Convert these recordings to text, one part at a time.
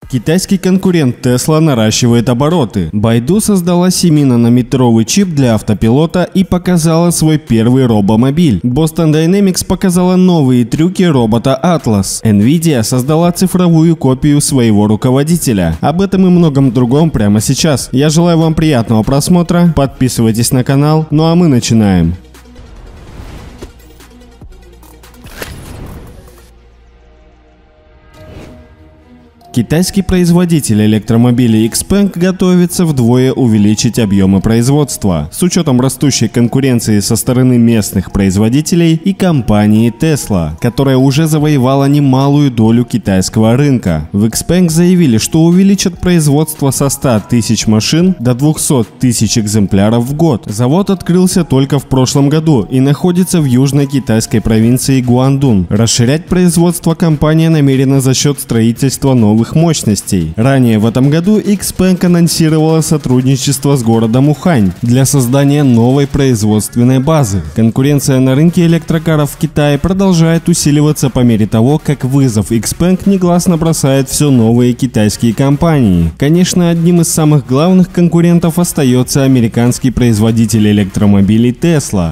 Китайский конкурент Tesla наращивает обороты. Baidu создала 7-нанометровый чип для автопилота и показала свой первый робомобиль. Boston Dynamics показала новые трюки робота Atlas. Nvidia создала цифровую копию своего руководителя. Об этом и многом другом прямо сейчас. Я желаю вам приятного просмотра, подписывайтесь на канал, ну а мы начинаем. Китайский производитель электромобилей XPeng готовится вдвое увеличить объемы производства, с учетом растущей конкуренции со стороны местных производителей и компании Tesla, которая уже завоевала немалую долю китайского рынка. В XPeng заявили, что увеличат производство со 100 тысяч машин до 200 тысяч экземпляров в год. Завод открылся только в прошлом году и находится в южной китайской провинции Гуандун. Расширять производство компания намерена за счет строительства новых мощностей. Ранее в этом году XPeng анонсировала сотрудничество с городом Ухань для создания новой производственной базы. Конкуренция на рынке электрокаров в Китае продолжает усиливаться по мере того, как вызов XPeng негласно бросает все новые китайские компании. Конечно, одним из самых главных конкурентов остается американский производитель электромобилей Tesla.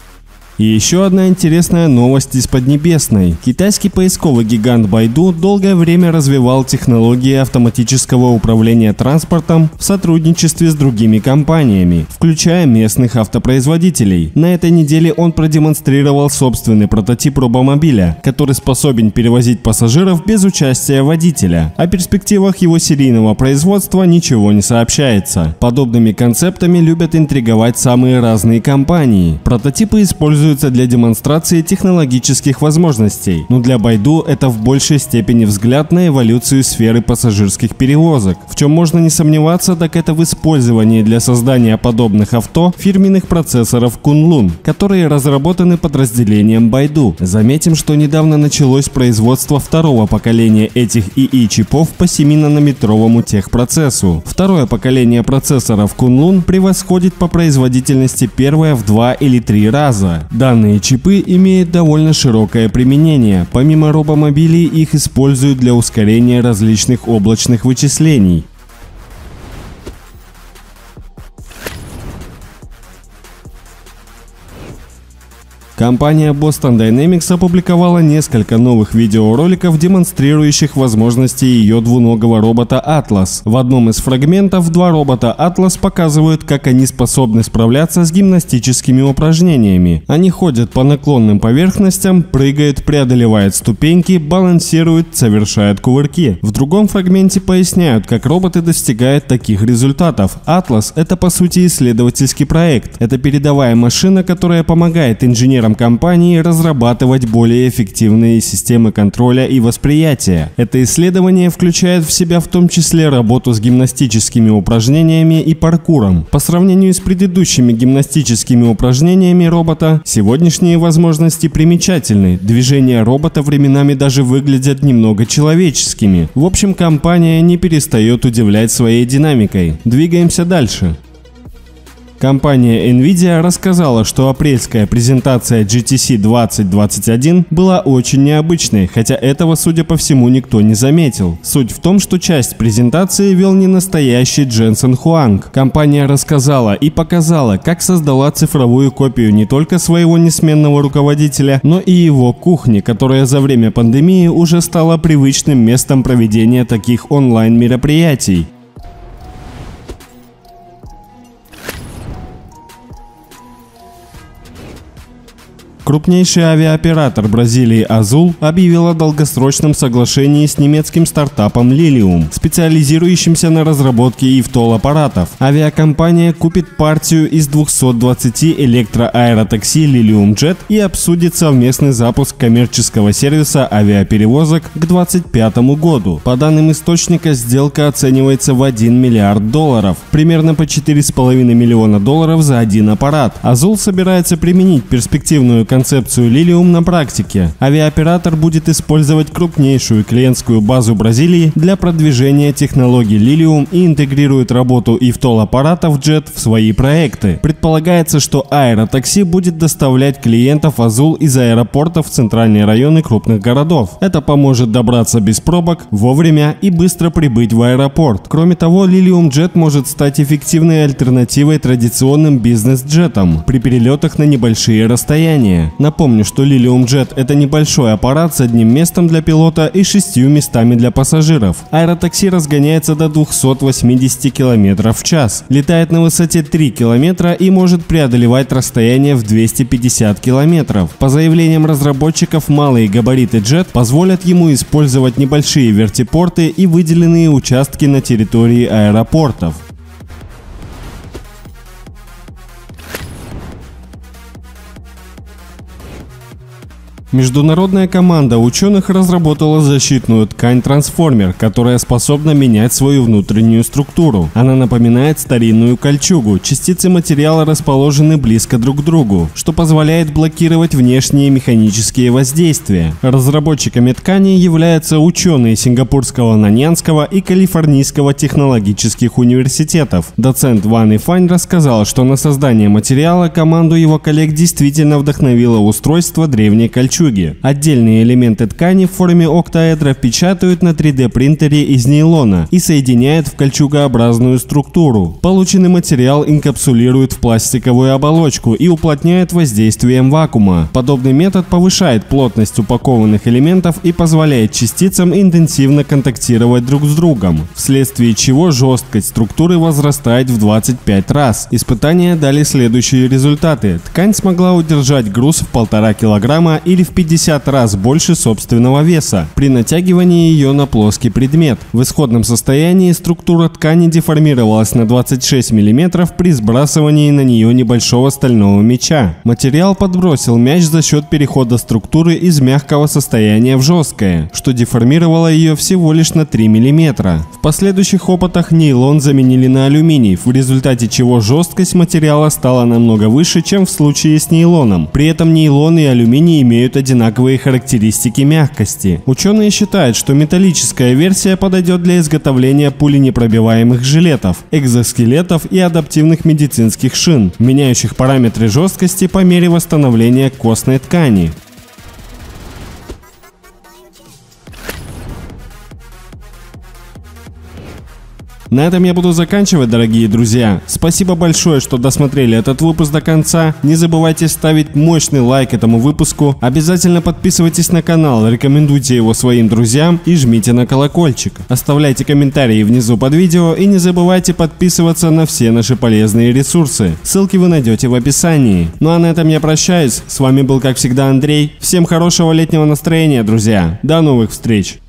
И еще одна интересная новость из Поднебесной. Китайский поисковый гигант Baidu долгое время развивал технологии автоматического управления транспортом в сотрудничестве с другими компаниями, включая местных автопроизводителей. На этой неделе он продемонстрировал собственный прототип робомобиля, который способен перевозить пассажиров без участия водителя. О перспективах его серийного производства ничего не сообщается. Подобными концептами любят интриговать самые разные компании. Прототипы используют для демонстрации технологических возможностей, но для Baidu это в большей степени взгляд на эволюцию сферы пассажирских перевозок. В чем можно не сомневаться, так это в использовании для создания подобных авто фирменных процессоров Kunlun, которые разработаны подразделением Baidu. Заметим, что недавно началось производство второго поколения этих ИИ-чипов по 7-нанометровому техпроцессу. Второе поколение процессоров Kunlun превосходит по производительности первое в 2 или 3 раза. Данные чипы имеют довольно широкое применение. Помимо робомобилей, их используют для ускорения различных облачных вычислений. Компания Boston Dynamics опубликовала несколько новых видеороликов, демонстрирующих возможности ее двуногого робота Atlas. В одном из фрагментов два робота Atlas показывают, как они способны справляться с гимнастическими упражнениями. Они ходят по наклонным поверхностям, прыгают, преодолевают ступеньки, балансируют, совершают кувырки. В другом фрагменте поясняют, как роботы достигают таких результатов. Atlas — это по сути исследовательский проект. Это передовая машина, которая помогает инженерам компании разрабатывать более эффективные системы контроля и восприятия. Это исследование включает в себя в том числе работу с гимнастическими упражнениями и паркуром. По сравнению с предыдущими гимнастическими упражнениями робота, сегодняшние возможности примечательны. Движения робота временами даже выглядят немного человеческими. В общем, компания не перестает удивлять своей динамикой. Двигаемся дальше. Компания Nvidia рассказала, что апрельская презентация GTC 2021 была очень необычной, хотя этого, судя по всему, никто не заметил. Суть в том, что часть презентации вел не настоящий Дженсен Хуанг. Компания рассказала и показала, как создала цифровую копию не только своего несменного руководителя, но и его кухни, которая за время пандемии уже стала привычным местом проведения таких онлайн-мероприятий. Крупнейший авиаоператор Бразилии Azul объявил о долгосрочном соглашении с немецким стартапом Lilium, специализирующимся на разработке ИВТОЛ-аппаратов. Авиакомпания купит партию из 220 электроаэротакси Lilium Jet и обсудит совместный запуск коммерческого сервиса авиаперевозок к 2025 году. По данным источника, сделка оценивается в $1 миллиард, примерно по $4,5 миллиона за один аппарат. Azul собирается применить перспективную концепцию Lilium на практике. Авиаоператор будет использовать крупнейшую клиентскую базу Бразилии для продвижения технологий Lilium и интегрирует работу ИФТОЛ-аппаратов JET в свои проекты. Предполагается, что аэротакси будет доставлять клиентов Azul из аэропортов в центральные районы крупных городов. Это поможет добраться без пробок, вовремя и быстро прибыть в аэропорт. Кроме того, Lilium Jet может стать эффективной альтернативой традиционным бизнес-джетам при перелетах на небольшие расстояния. Напомню, что Lilium Jet – это небольшой аппарат с одним местом для пилота и 6 местами для пассажиров. Аэротакси разгоняется до 280 км в час, летает на высоте 3 км и может преодолевать расстояние в 250 км. По заявлениям разработчиков, малые габариты Jet позволят ему использовать небольшие вертипорты и выделенные участки на территории аэропортов. Международная команда ученых разработала защитную ткань-трансформер, которая способна менять свою внутреннюю структуру. Она напоминает старинную кольчугу. Частицы материала расположены близко друг к другу, что позволяет блокировать внешние механические воздействия. Разработчиками ткани являются ученые Сингапурского, Наньянского и Калифорнийского технологических университетов. Доцент Ван Ифань рассказал, что на создание материала команду его коллег действительно вдохновило устройство древней кольчуги. Отдельные элементы ткани в форме октаэдра печатают на 3D принтере из нейлона и соединяют в кольчугообразную структуру. Полученный материал инкапсулируют в пластиковую оболочку и уплотняют воздействием вакуума. Подобный метод повышает плотность упакованных элементов и позволяет частицам интенсивно контактировать друг с другом, вследствие чего жесткость структуры возрастает в 25 раз. Испытания дали следующие результаты. Ткань смогла удержать груз в 1,5 кг или в 50 раз больше собственного веса при натягивании ее на плоский предмет. В исходном состоянии структура ткани деформировалась на 26 мм при сбрасывании на нее небольшого стального мяча. Материал подбросил мяч за счет перехода структуры из мягкого состояния в жесткое, что деформировало ее всего лишь на 3 мм. В последующих опытах нейлон заменили на алюминий, в результате чего жесткость материала стала намного выше, чем в случае с нейлоном. При этом нейлон и алюминий имеют одинаковые характеристики мягкости. Ученые считают, что металлическая версия подойдет для изготовления пуленепробиваемых жилетов, экзоскелетов и адаптивных медицинских шин, меняющих параметры жесткости по мере восстановления костной ткани. На этом я буду заканчивать, дорогие друзья. Спасибо большое, что досмотрели этот выпуск до конца. Не забывайте ставить мощный лайк этому выпуску. Обязательно подписывайтесь на канал, рекомендуйте его своим друзьям и жмите на колокольчик. Оставляйте комментарии внизу под видео и не забывайте подписываться на все наши полезные ресурсы. Ссылки вы найдете в описании. Ну а на этом я прощаюсь. С вами был, как всегда, Андрей. Всем хорошего летнего настроения, друзья. До новых встреч!